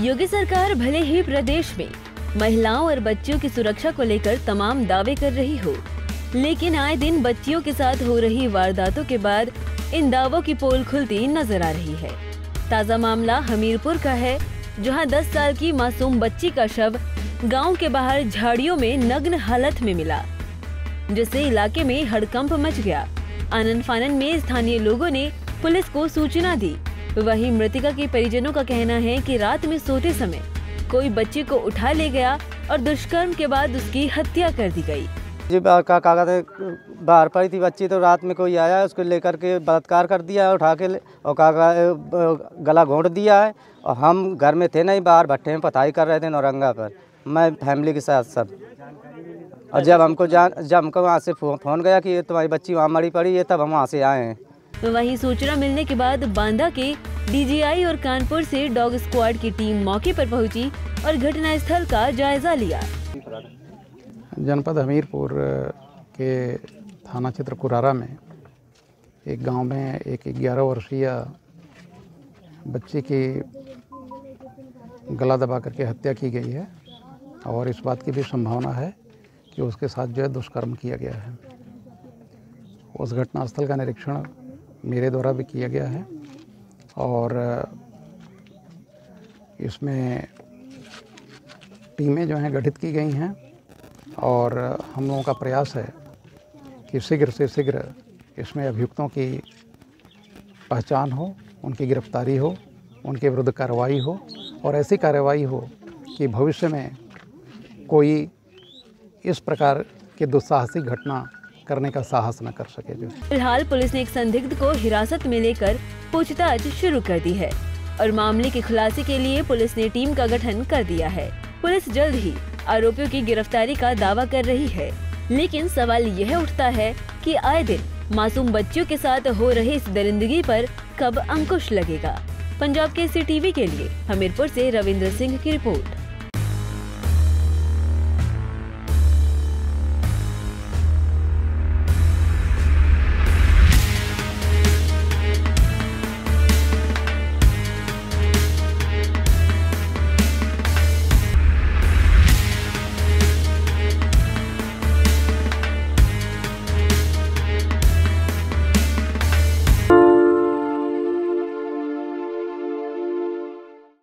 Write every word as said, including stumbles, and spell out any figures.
योगी सरकार भले ही प्रदेश में महिलाओं और बच्चियों की सुरक्षा को लेकर तमाम दावे कर रही हो, लेकिन आए दिन बच्चियों के साथ हो रही वारदातों के बाद इन दावों की पोल खुलती नजर आ रही है। ताजा मामला हमीरपुर का है, जहां दस साल की मासूम बच्ची का शव गांव के बाहर झाड़ियों में नग्न हालत में मिला, जिससे इलाके में हड़कंप मच गया। आनन फानन में स्थानीय लोगों ने पुलिस को सूचना दी। वहीं मृतका के परिजनों का कहना है कि रात में सोते समय कोई बच्चे को उठा ले गया और दुष्कर्म के बाद उसकी हत्या कर दी गई। जी काका बाहर पड़ी थी बच्ची, तो रात में कोई आया, उसको लेकर के बलात्कार कर दिया है, उठा के और काका गला घोंट दिया है। और हम घर में थे नहीं, बाहर भट्टे में पढ़ाई कर रहे थे नौरंगा पर, मैं फैमिली के साथ सब। और जब हमको जान जब हमको वहाँ से फोन गया कि तुम्हारी बच्ची वहाँ मरी पड़ी है, तब हम वहाँ से आए हैं। वहीं सूचना मिलने के बाद बांदा के डीजीआई और कानपुर से डॉग स्क्वाड की टीम मौके पर पहुंची और घटनास्थल का जायजा लिया। जनपद हमीरपुर के थाना क्षेत्र कुरारा में एक गांव में एक ग्यारह वर्षीय बच्ची की गला दबा करके हत्या की गई है और इस बात की भी संभावना है कि उसके साथ जो है दुष्कर्म किया गया है। उस घटनास्थल का निरीक्षण मेरे द्वारा भी किया गया है और इसमें टीमें जो हैं गठित की गई हैं और हम लोगों का प्रयास है कि शीघ्र से शीघ्र इसमें अभियुक्तों की पहचान हो, उनकी गिरफ्तारी हो, उनके विरुद्ध कार्रवाई हो और ऐसी कार्रवाई हो कि भविष्य में कोई इस प्रकार की दुस्साहसिक घटना करने का साहस न कर सके। जो फिलहाल पुलिस ने एक संदिग्ध को हिरासत में लेकर पूछताछ शुरू कर दी है और मामले के खुलासे के लिए पुलिस ने टीम का गठन कर दिया है। पुलिस जल्द ही आरोपियों की गिरफ्तारी का दावा कर रही है, लेकिन सवाल यह उठता है कि आए दिन मासूम बच्चियों के साथ हो रही इस दरिंदगी पर कब अंकुश लगेगा। पंजाब केसरी टीवी के लिए हमीरपुर से रविंद्र सिंह की रिपोर्ट।